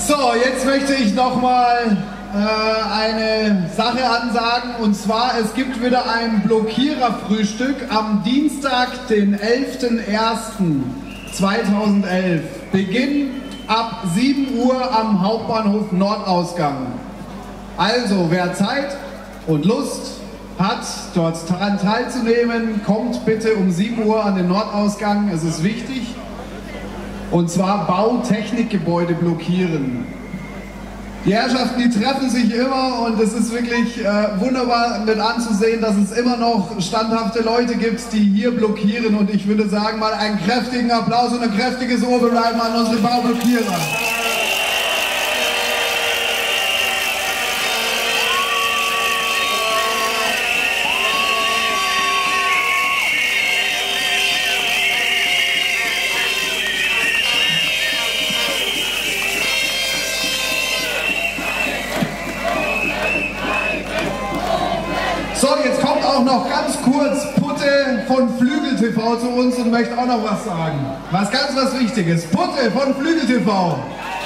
So, jetzt möchte ich nochmal eine Sache ansagen, und zwar, es gibt wieder ein Blockiererfrühstück am Dienstag, den 11.01.2011. Beginn ab 7 Uhr am Hauptbahnhof Nordausgang. Also, wer Zeit und Lust hat, dort daran teilzunehmen, kommt bitte um 7 Uhr an den Nordausgang, es ist wichtig. Und zwar Bautechnikgebäude blockieren. Die Herrschaften, die treffen sich immer, und es ist wirklich wunderbar mit anzusehen, dass es immer noch standhafte Leute gibt, die hier blockieren. Und ich würde sagen, mal einen kräftigen Applaus und ein kräftiges Oberreiben an unsere Baublockierer. So, jetzt kommt auch noch ganz kurz Putte von Flügel TV zu uns und möchte auch noch was sagen. Was Wichtiges. Putte von Flügel TV.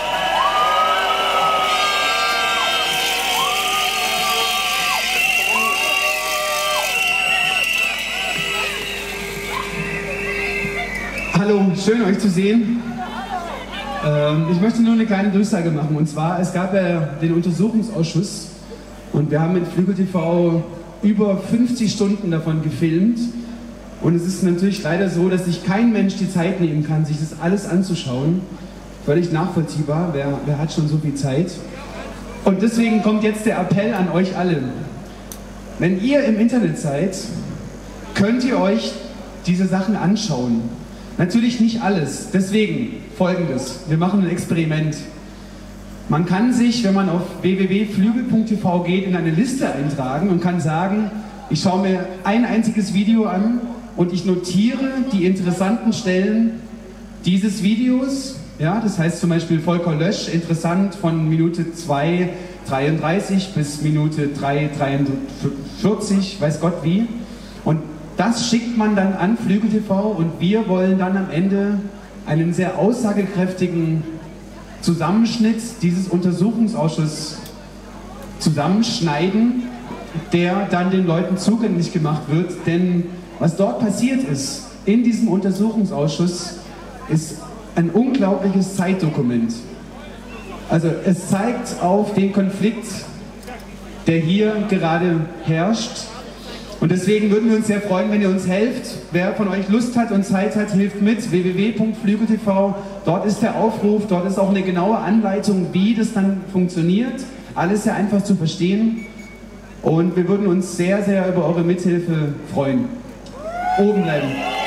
Hallo, schön euch zu sehen. Ich möchte nur eine kleine Durchsage machen, und zwar, es gab ja den Untersuchungsausschuss und wir haben mit Flügel TV über 50 Stunden davon gefilmt, und es ist natürlich leider so, dass sich kein Mensch die Zeit nehmen kann, sich das alles anzuschauen. Völlig nachvollziehbar, wer hat schon so viel Zeit? Und deswegen kommt jetzt der Appell an euch alle. Wenn ihr im Internet seid, könnt ihr euch diese Sachen anschauen. Natürlich nicht alles, deswegen Folgendes: Wir machen ein Experiment. Man kann sich, wenn man auf www.flügel.tv geht, in eine Liste eintragen und kann sagen, ich schaue mir ein einziges Video an und ich notiere die interessanten Stellen dieses Videos. Ja, das heißt zum Beispiel Volker Lösch, interessant von Minute 2:33 bis Minute 3:43, weiß Gott wie. Und das schickt man dann an Flügel TV, und wir wollen dann am Ende einen sehr aussagekräftigen Zusammenschnitt dieses Untersuchungsausschusses zusammenschneiden, der dann den Leuten zugänglich gemacht wird. Denn was dort passiert ist in diesem Untersuchungsausschuss, ist ein unglaubliches Zeitdokument. Also es zeigt auf den Konflikt, der hier gerade herrscht. Und deswegen würden wir uns sehr freuen, wenn ihr uns helft. Wer von euch Lust hat und Zeit hat, hilft mit. www.flügel.tv. Dort ist der Aufruf, dort ist auch eine genaue Anleitung, wie das dann funktioniert. Alles sehr einfach zu verstehen. Und wir würden uns sehr, sehr über eure Mithilfe freuen. Oben bleiben.